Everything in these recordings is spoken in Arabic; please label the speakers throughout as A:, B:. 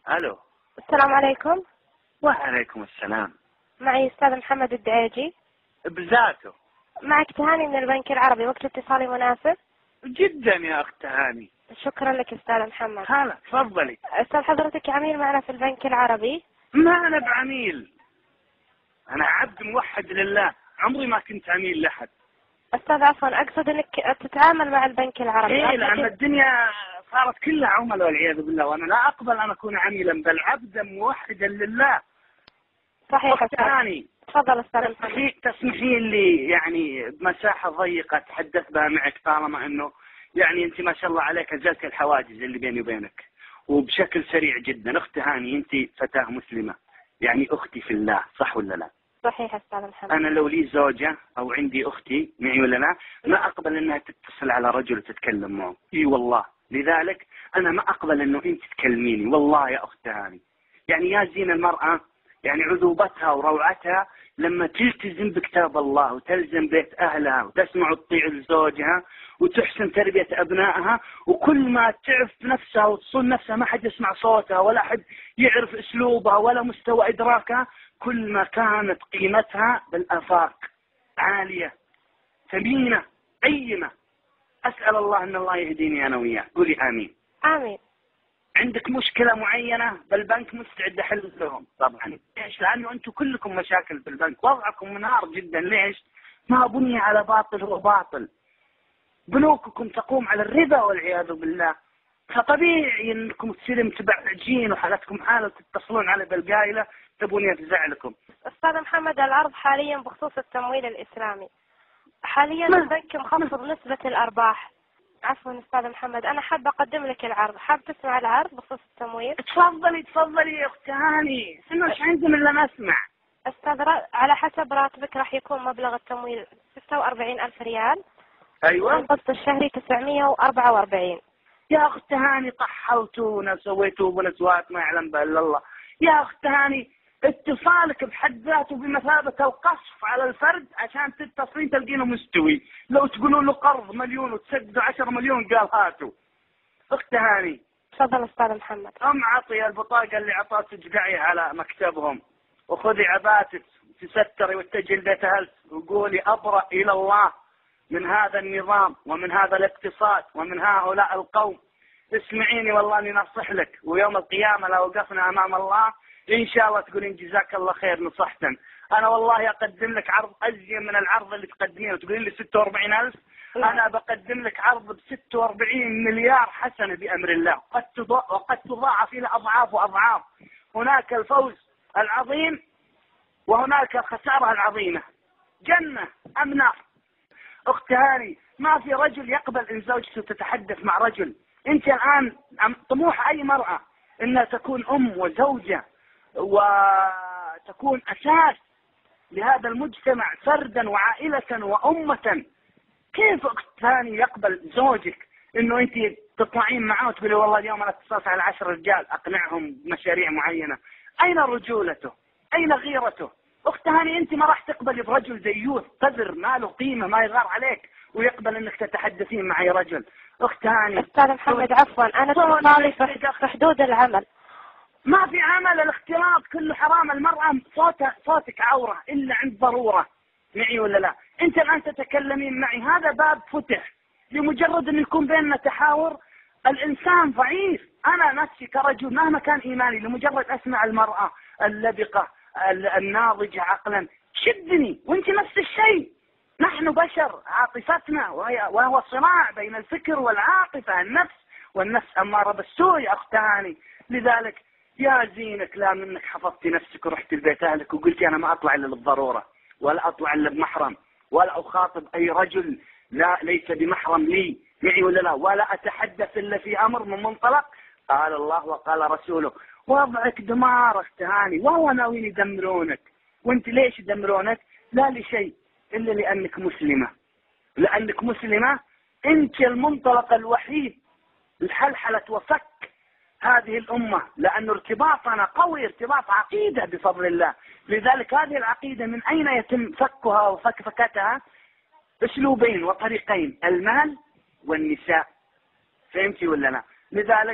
A: الو.
B: السلام عليكم.
A: وعليكم السلام.
B: معي أستاذ محمد الدعيجي.
A: بذاته.
B: معك تهاني من البنك العربي، وقت اتصالي مناسب؟
A: جدا يا اخت هاني.
B: شكرا لك أستاذ محمد.
A: هلا تفضلي.
B: أستاذ حضرتك عميل معنا في البنك العربي؟
A: ما انا بعميل، انا عبد موحد لله، عمري ما كنت عميل لحد.
B: أستاذ عفوا، أقصد أنك تتعامل مع البنك العربي.
A: ايه، لان الدنيا صارت كلها عملاء والعياذ بالله، وانا لا اقبل ان اكون عميلا بل عبدا موحدا لله.
B: صحيح
A: اخت هاني،
B: تفضل أستاذ محمد.
A: تسمحين لي يعني بمساحة ضيقة اتحدث بها معك، طالما انه يعني انت ما شاء الله عليك ازلت الحواجز اللي بيني وبينك وبشكل سريع جدا. اخت هاني، انت فتاة مسلمة، يعني اختي في الله، صح ولا لا؟
B: صحيح أستاذ محمد.
A: انا لو لي زوجة او عندي اختي معي ولا لا، ما اقبل انها تتصل على رجل وتتكلم معه. اي والله، لذلك انا ما اقبل انه انت تكلميني، والله يا اخت هاني. يعني يا زين المرأة، يعني عذوبتها وروعتها لما تلتزم بكتاب الله وتلزم بيت أهلها وتسمع وتطيع لزوجها وتحسن تربية أبنائها، وكل ما تعرف نفسها وتصون نفسها ما حد يسمع صوتها ولا حد يعرف أسلوبها ولا مستوى إدراكها، كل ما كانت قيمتها بالآفاق عالية ثمينة قيمة. أسأل الله أن الله يهديني أنا وياك، قولي آمين.
B: آمين.
A: عندك مشكلة معينة بالبنك مستعد أحل لهم طبعا. ليش؟ لأنه أنتم كلكم مشاكل في البنك، وضعكم منهار جدا. ليش؟ ما بني على باطل هو باطل، بنوككم تقوم على الربا والعياذ بالله، فطبيعي أنكم تصيروا متبعجين وحالتكم حالة تتصلون على بالقايلة تبوني تزعلكم.
B: أستاذ محمد، العرض حاليا بخصوص التمويل الإسلامي. حاليا البنك مخفض نسبة الأرباح. عفوا أستاذ محمد، أنا حابة أقدم لك العرض، حاب تسمع العرض بخصوص التمويل؟
A: تفضلي يا أخت هاني، مش عندي من لما أسمع.
B: أستاذ على حسب راتبك راح يكون مبلغ التمويل 46,000 ريال.
A: أيوة.
B: القسط الشهري 944.
A: يا أخت هاني طحوتونا سويتوا بنسوات ما يعلم بها إلا الله. يا أخت هاني، اتصالك بحد ذاته بمثابة القصف على الفرد عشان تتصلين تلقينه مستوي. لو تقولوا له قرض مليون وتسدوا 10 مليون قال هاتوا. أخت هاني
B: تفضل أستاذ محمد.
A: عطي البطاقة اللي عطاك تقعي على مكتبهم، وخذي عباتك تستري واتجهي لبيت أهلك وقولي أبرأ إلى الله من هذا النظام ومن هذا الاقتصاد ومن هؤلاء القوم. اسمعيني والله اني نصح لك، ويوم القيامة لو وقفنا امام الله ان شاء الله تقولين جزاك الله خير نصحتا. انا والله اقدم لك عرض ازين من العرض اللي تقدمينه، تقولين لي 46,000. انا بقدم لك عرض ب 46 مليار حسنة بامر الله، وقد تضاعف الى اضعاف واضعاف. هناك الفوز العظيم وهناك الخسارة العظيمة، جنة ام نار. أخت هاني، ما في رجل يقبل إن زوجته تتحدث مع رجل. أنت الآن طموح أي مرأة إنها تكون أم وزوجة وتكون أساس لهذا المجتمع فردا وعائلة وأمة. كيف أخت هاني يقبل زوجك إنه أنت تطلعين معه وتقولي والله اليوم أنا اتصلت على 10 رجال أقنعهم بمشاريع معينة؟ أين رجولته؟ أين غيرته؟ أخت هاني، أنت ما راح تقبلي برجل زيوث قذر ما له قيمة ما يغار عليك ويقبل أنك تتحدثين مع أي رجل. أخت هاني.
B: أستاذ محمد عفوا، أنا اتصالي في حدود العمل.
A: ما في عمل، الاختلاط كله حرام. المرأة صوتك عورة إلا عند ضرورة، معي ولا لا؟ أنت الآن تتكلمين معي، هذا باب فتح لمجرد أن يكون بيننا تحاور. الإنسان ضعيف، أنا نفسي كرجل مهما كان إيماني لمجرد أسمع المرأة اللبقة الناضجة عقلا شدني، وانت نفس الشيء. نحن بشر، عاطفتنا وهو صراع بين الفكر والعاطفة، النفس والنفس أمارة بالسوء يا أخت هاني. لذلك يا زينك لا منك حفظتي نفسك ورحت البيت أهلك وقلتي أنا ما أطلع إلا للضرورة، ولا أطلع إلا بمحرم، ولا أخاطب أي رجل ليس بمحرم لي، معي ولا لا، ولا أتحدث إلا في أمر من منطلق قال الله وقال رسوله. وضعك دمار أخت هاني، وهو ناويين يدمرونك. وانت ليش يدمرونك؟ لا لشيء إلا لأنك مسلمة. لأنك مسلمة انت المنطلق الوحيد لحلحلة وفك هذه الأمة، لأن ارتباطنا قوي، ارتباط عقيدة بفضل الله. لذلك هذه العقيدة من أين يتم فكها وفكفتها؟ أسلوبين وطريقين، المال والنساء. فهمتي ولا لا؟ لذلك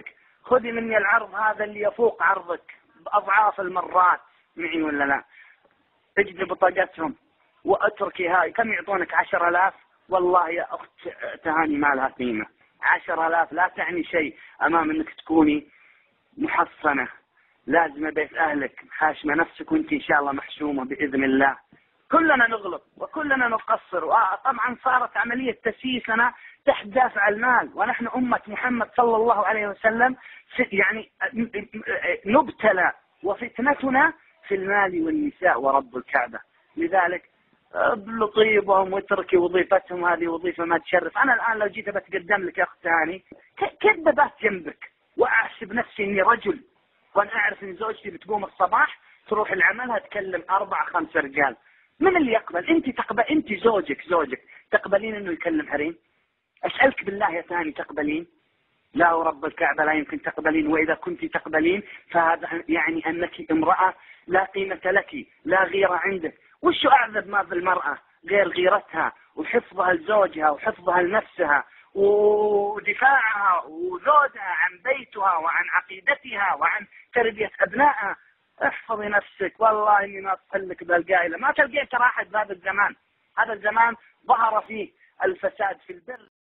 A: خذي مني العرض هذا اللي يفوق عرضك بأضعاف المرات، معي ولا لا؟ اجد بطاقتهم واتركي هاي. كم يعطونك؟ 10,000. والله يا أخت تهاني ما لها قيمة. 10,000 لا تعني شيء أمام أنك تكوني محصنة لازمة بيت أهلك، حاشمة نفسك، وانت إن شاء الله محشومة بإذن الله. كلنا نغلط وكلنا نقصر، وطبعا صارت عملية تسييسنا تحت دافع المال، ونحن أمة محمد صلى الله عليه وسلم يعني نبتلى وفتنتنا في المال والنساء ورب الكعبة. لذلك بلطيبهم واتركي وظيفتهم، هذه وظيفة ما تشرف. أنا الآن لو جيت بتقدم لك يا أخت هاني كذا بات جنبك وأحسب نفسي إني رجل، وأنا أعرف إن زوجتي بتقوم الصباح تروح العملها تكلم 4-5 رجال، من اللي يقبل؟ أنت زوجك تقبلين إنه يكلم حريم؟ أسألك بالله يا ثاني تقبلين؟ لا ورب الكعبة لا يمكن تقبلين. وإذا كنت تقبلين فهذا يعني أنك امرأة لا قيمة لك، لا غيرة عندك. وش أعذب ما في المرأة غير غيرتها وحفظها لزوجها وحفظها لنفسها ودفاعها وزودها عن بيتها وعن عقيدتها وعن تربية أبنائها؟ احفظي نفسك. والله إني ما أصلك بالقائلة، ما تلقيت راحت بهذا الزمان. هذا الزمان ظهر فيه الفساد في البر